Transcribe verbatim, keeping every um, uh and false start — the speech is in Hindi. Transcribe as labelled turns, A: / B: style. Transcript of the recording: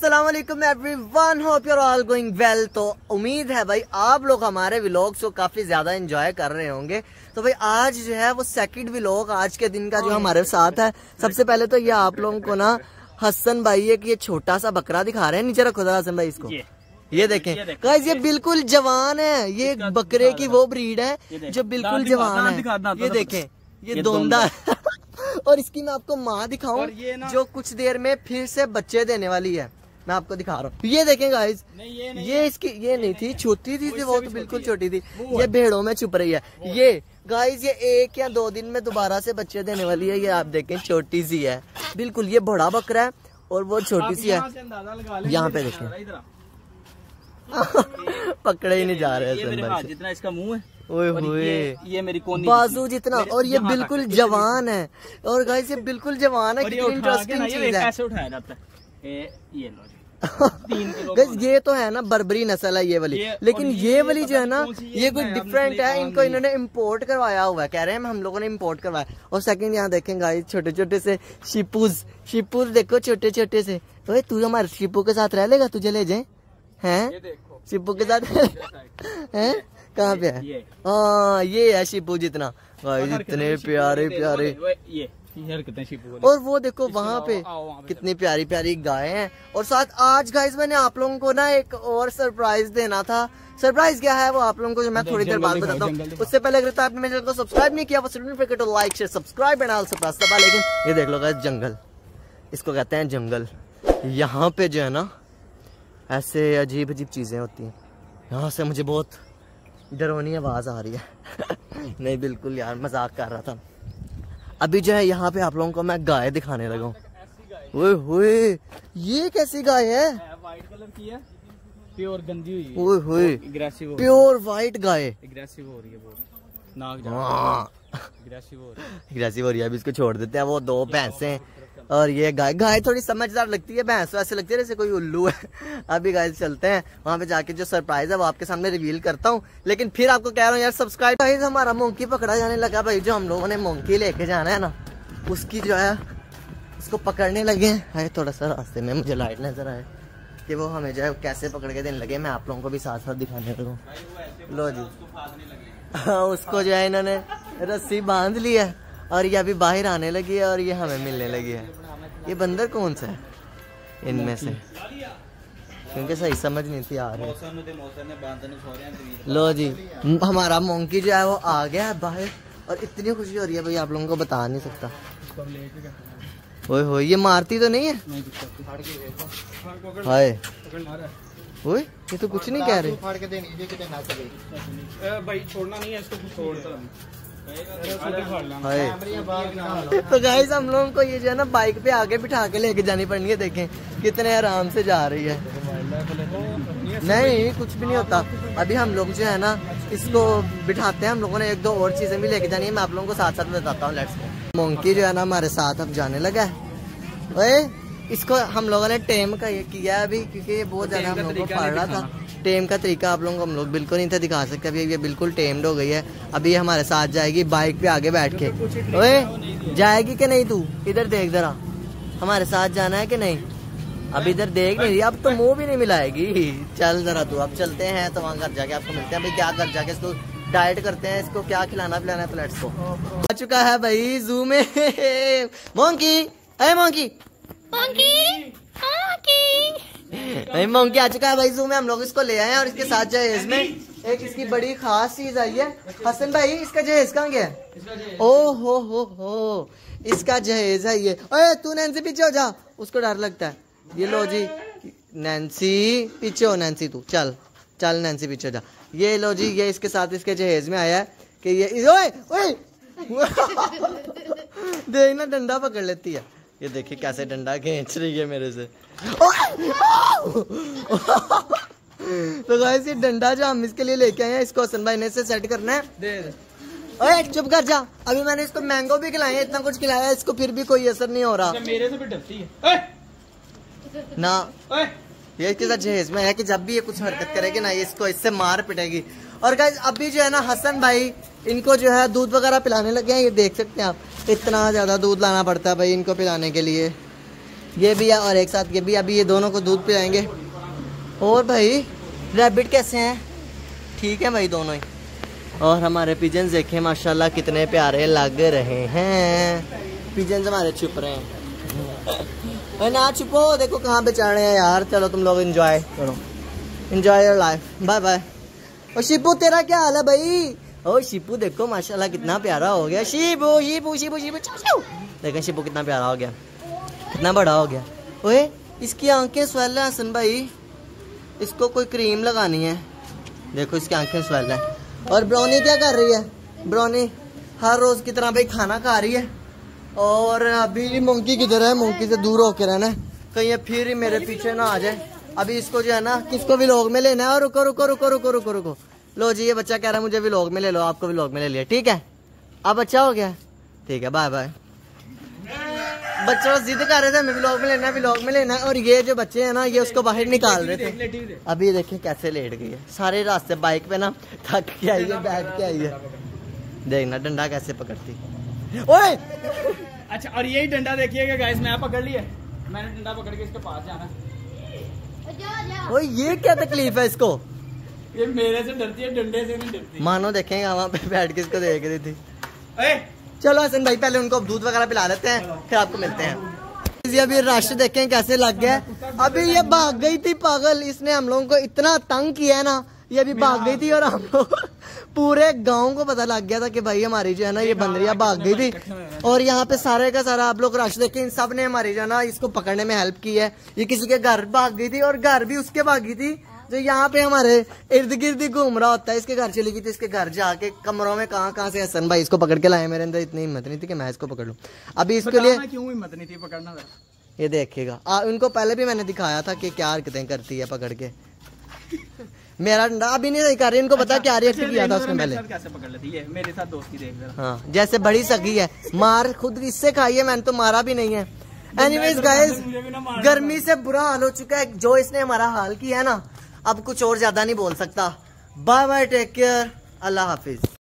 A: अस्सलाम वालेकुम everyone, hope you are all going well. तो उम्मीद है भाई आप लोग हमारे व्लॉग्स को काफी ज्यादा एंजॉय कर रहे होंगे। तो भाई आज जो है वो सेकंड व्लॉग आज के दिन का जो हमारे साथ है। सबसे पहले तो ये आप लोगों को ना हसन भाई एक ये छोटा सा बकरा दिखा रहे हैं। नीचे रखो जरा हसन भाई इसको, ये, ये देखें गाइस, ये बिल्कुल जवान है। ये बकरे की वो ब्रीड है जो बिल्कुल जवान है। ये देखें ये दोंदा है और इसकी मैं आपको माँ दिखाऊं जो कुछ देर में फिर से बच्चे देने वाली है। मैं आपको दिखा रहा हूँ, ये देखें गाइस, ये, ये इसकी ये नहीं थी, छोटी थी, थी वो तो बिल्कुल छोटी थी। ये भेड़ों में छुप रही है। ये गाइस ये एक या दो दिन में दोबारा से बच्चे देने वाली है। ये आप देखें छोटी सी है बिल्कुल। ये बड़ा बकरा है और वो छोटी सी है। यहाँ पे देखें पकड़े ही नहीं जा रहे हैं।
B: जितना इसका मुंह है
A: ओए होए,
B: ये, ये मेरी कोनी
A: बाजू जितना, और ये बिल्कुल जवान है। और गाइस ये बिल्कुल जवान है। कितनी इंटरेस्टिंग चीज है।
B: कैसे उठाया जाता है ये, ये लो
A: गाइस ये तो है ना बर्बरी नस्ल है ये वाली, लेकिन ये वाली जो है ना ये कोई डिफरेंट है। इनको इन्होंने इम्पोर्ट करवाया हुआ है, कह रहे हैं हम लोगों ने इम्पोर्ट करवाया। और सेकंड यहाँ देखें गाइस छोटे छोटे से शिपूज, शिपूज देखो छोटे छोटे से। ओए तू हमारे शिपू के साथ रह लेगा, तुझे ले जाए हैं शिपू के साथ हैं? कहाँ पे है? हाँ ये है शिपू जितना। गाइस इतने प्यारे प्यारे।
B: ये शिपू।
A: और वो देखो वहाँ पे कितनी प्यारी प्यारी गाय हैं। और साथ आज गाइस मैंने आप लोगों को ना एक और सरप्राइज देना था। सरप्राइज क्या है वो आप लोगों को जो मैं थोड़ी देर बाद बताता हूँ। उससे पहले अगर तो आपने मेरे चैनल को सब्सक्राइब नहीं किया तो like share subscribe and also press the bell. लेकिन ये देख लो गाइस जंगल, इसको कहते हैं जंगल। यहाँ पे जो है ना ऐसे अजीब अजीब चीजें होती हैं। यहाँ से मुझे बहुत डरावनी आवाज आ रही है। नहीं बिल्कुल यार मजाक कर रहा था। अभी जो है यहाँ पे आप लोगों को मैं गाय दिखाने लगा हूँ। ओए होए ये कैसी गाय है?
B: व्हाइट कलर की है, प्योर गंदी हुई है।
A: ओए होए
B: एग्रेसिव,
A: प्योर व्हाइट गाय
B: एग्रेसिव हो रही है बहुत, नाक एग्रेसिव हो रही है।
A: एग्रेसिव हो रही है। अभी इसको छोड़ देते हैं। वो दो भैंसे और ये गाय। गाय थोड़ी समझदार लगती है, भैंस वैसे लगती है जैसे कोई उल्लू है। अभी गाइस चलते हैं वहां पे जाके जो सरप्राइज है वो आपके सामने रिवील करता हूँ। लेकिन फिर आपको कह रहा हूँ यार सब्सक्राइब। गाइस हमारा मोंकी पकड़ा जाने लगा भाई। जो हम लोगों ने मोंकी लेके जाना है ना उसकी जो है उसको पकड़ने लगे हैं। थोड़ा सा रास्ते में मुझे लाइट नजर आए कि वो हमें जो है कैसे पकड़ के देने लगे। मैं आप लोगों को भी साथ साथ दिखाने लगा। लो जी हाँ उसको जो है इन्होंने रस्सी बांध ली है और ये अभी बाहर आने लगी है और ये हमें मिलने लगी है। ये बंदर कौन सा है इनमें से, क्योंकि सही समझ नहीं थी आ रही। लो जी हमारा मोंकी जो है वो आ गया है बाहर और इतनी खुशी हो रही है भाई आप लोगों को बता नहीं सकता। ओए होए ये मारती तो नहीं है? हाय ओए ये तो कुछ नहीं कह रहे। तो गाइस हम लोगों को ये जो है ना बाइक पे आगे बिठा के लेके जानी पड़नी है। देखें कितने आराम से जा रही है। नहीं कुछ भी नहीं होता। अभी हम लोग जो है ना इसको बिठाते हैं। हम लोगों ने एक दो और चीजें भी लेके जानी है, मैं आप लोगों को साथ साथ बताता हूँ। Let's go. मोंकी जो है ना हमारे साथ अब जाने लगा है। ओए इसको हम लोगों ने टेम का ये किया है अभी, क्योंकि ये बहुत ज्यादा हम लोगों को पड़ रहा था। टेम का तरीका आप लोगों को हम लोग बिल्कुल नहीं था दिखा सकते। अभी ये बिल्कुल टेम्ड हो गई है। अभी ये हमारे साथ जाएगी बाइक पे आगे बैठ के। ओए जाएगी कि नहीं? तू इधर देख जरा, हमारे साथ जाना है कि नहीं? अब इधर देख नहीं रही, अब तो मुंह भी नहीं मिलाएगी। चल जरा तू, अब चलते हैं तो वहाँ घर जाके आपको मिलते हैं। भाई क्या घर जाके इसको डाइट करते हैं, इसको क्या खिलाना पिलाना है। तो लेट्स गो। आ चुका है भाई जू में मोंकी। अरे मोंकी मोंकी मोंकी आ चुका है भाई जू में। हम लोग इसको ले आए हैं और इसके साथ जहेज में एक इसकी बड़ी खास चीज आई है। हसन भाई इसका जहेज कहाँ गया? ओ हो हो हो इसका जहेज है ये। ओए तू नैन्सी पीछे हो जा, उसको डर लगता है। ये लो जी नैन्सी पीछे हो। नैन्सी तू चल चल नैन्सी पीछे जा। ये लो जी ये इसके साथ इसके जहेज में आया है कि ये ओए ओए देख ना डंडा पकड़ लेती है। ये देखिए कैसे डंडा खींच रही है मेरे से। तो गाइस ये डंडा जो हम इसके लिए लेके आए हैं इसको हसन भाई ने से सेट करना है। दे दे। ओए चुप कर जा। अभी मैंने इसको मैंगो भी खिलाया, इतना कुछ खिलाया इसको, फिर भी कोई असर नहीं हो रहा।
B: मेरे से भी डरती है
A: ना। ये इसके साथ जहेज में है कि जब भी ये कुछ हरकत करेगी ना ये इसको इससे मार पिटेगी। और गाइस अभी जो है ना हसन भाई इनको जो है दूध वगैरह पिलाने लगे हैं। ये देख सकते हैं आप, इतना ज्यादा दूध लाना पड़ता है भाई इनको पिलाने के लिए। ये भी है और एक साथ ये भी। अभी ये दोनों को दूध पिलाएंगे। और भाई रैबिट कैसे हैं? ठीक है भाई दोनों ही। और हमारे पिजन्स देखें माशाल्लाह कितने प्यारे लग रहे हैं। पिजन्स हमारे छुप रहे हैं। ना छुपो, देखो कहाँ पे चढ़ रहे हैं यार। चलो तुम लोग एंजॉय करो, enjoy your life. Bye bye. और शिपू तेरा क्या हाल है भाई? ओ शिपू देखो माशाल्लाह कितना प्यारा हो गया। शिपू शिपू शिपू शिपू देखो शिपू कितना प्यारा हो गया, कितना बड़ा हो गया। ओए इसकी आंखें स्वेल है हसन भाई, इसको कोई क्रीम लगानी है। देखो इसकी आंखें स्वेल है। और ब्राउनी क्या कर रही है? ब्राउनी हर रोज की तरह भाई खाना खा रही है। और अभी मोंकी किधर है? मोंकी से दूर होके रहना है, कहीं फिर मेरे पीछे ना आ जाए। अभी इसको जो है ना किसको व्लॉग में लेना है। और रुको रुको रुको रुको रुको रुको लो जी, ये बच्चा कह रहा है मुझे व्लॉग में ले लो। आपको व्लॉग में ले लिया, ठीक है। अब अच्छा हो गया, ठीक है बाय बाय। बच्चा जिद कर रहे थे हमें व्लॉग में लेना है, व्लॉग में लेना है। और ये जो बच्चे हैं ना ये उसको बाहर निकाल रहे थे। अभी ये देखिए कैसे लेट गई है सारे रास्ते बाइक पे ना, थक के आई है, बैठ के आई है। देखना डंडा कैसे पकड़ती। ओए
B: अच्छा, और यही डंडा देखिएगा गाइस, मैं पकड़ लिया, मैंने डंडा पकड़ के इसके पास जाना।
A: ओए ये क्या तकलीफ है इसको?
B: ये मेरे से डरती है, डंडे से नहीं डरती।
A: मानो देखेंगे वहाँ पे बैठ के इसको देख रही थी।
B: ए!
A: चलो हसन भाई पहले उनको दूध वगैरह पिला लेते हैं, फिर आपको मिलते हैं। अभी रश देखें कैसे लग गया। अभी ये भाग गई थी पागल, इसने हम लोगों को इतना तंग किया है ना। ये अभी भाग गई थी और हम लोग पूरे गांव को पता लग गया था कि भाई हमारी जो है ना ये बंदरिया भाग गई थी। और यहाँ पे सारे का सारा आप लोग रश देखें, इन सब ने हमारी जो है ना इसको पकड़ने में हेल्प की है। ये किसी के घर भाग गई थी और घर भी उसके भागी थी जो यहाँ पे हमारे इर्द गिर्द घूम रहा होता है। इसके घर चली गई थी, इसके घर जाके कमरों में कहाँ कहाँ से हसन भाई इसको पकड़ के लाए। मेरे अंदर इतनी हिम्मत नहीं थी कि मैं इसको पकड़ लूं। अभी इसके लिए
B: क्यों हिम्मत नहीं थी पकड़ना?
A: ये देखिएगा, उनको पहले भी मैंने दिखाया था कि क्या हरकतें करती है पकड़ के। मेरा डंडा अभी नहीं दिखा रही, इनको पता क्या रिएक्ट किया था उसने पहले।
B: कैसे पकड़ लेती है मेरे साथ दोस्ती देख रहा।
A: हाँ जैसे बड़ी सगी है, मार खुद इससे खाई है, मैंने तो मारा भी नहीं है। एनीवेज गाइस, गर्मी से बुरा हाल हो चुका है, जो इसने हमारा हाल किया है ना, अब कुछ और ज्यादा नहीं बोल सकता। बाय बाय, टेक केयर, अल्लाह हाफिज।